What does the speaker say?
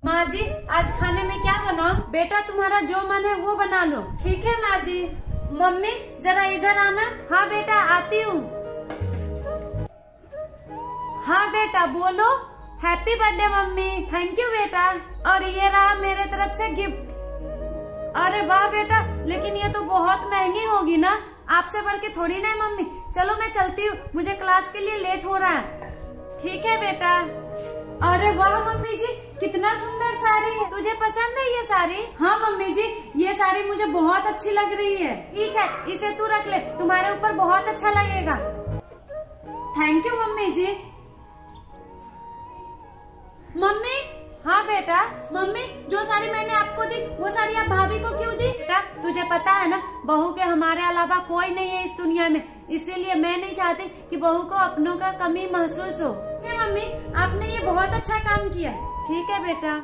माँ जी, आज खाने में क्या बनाओ? बेटा तुम्हारा जो मन है वो बना लो। ठीक है माँ जी। मम्मी जरा इधर आना। हाँ बेटा आती हूँ। हाँ बेटा बोलो। Happy birthday mummy. Thank you बेटा। और ये रहा मेरे तरफ से गिफ्ट। अरे वाह बेटा, लेकिन ये तो बहुत महंगी होगी ना। आपसे बढ़ के थोड़ी ना है मम्मी। चलो मैं चलती हूँ, मुझे क्लास के लिए लेट हो रहा है। ठीक है बेटा। अरे वाह मम्मी जी, कितना सुंदर साड़ी है। तुझे पसंद है ये साड़ी? हाँ मम्मी जी, ये साड़ी मुझे बहुत अच्छी लग रही है। ठीक है, इसे तू रख ले, तुम्हारे ऊपर बहुत अच्छा लगेगा। थैंक यू मम्मी जी। मम्मी। हाँ बेटा। मम्मी, जो साड़ी मैंने आपको दी वो साड़ी आप भाभी को क्यों दी? बेटा तुझे पता है ना, बहू के हमारे अलावा कोई नहीं है इस दुनिया में, इसीलिए मैं नहीं चाहती कि बहू को अपनों का कमी महसूस हो। मम्मी, आपने ये बहुत अच्छा काम किया। ठीक है बेटा।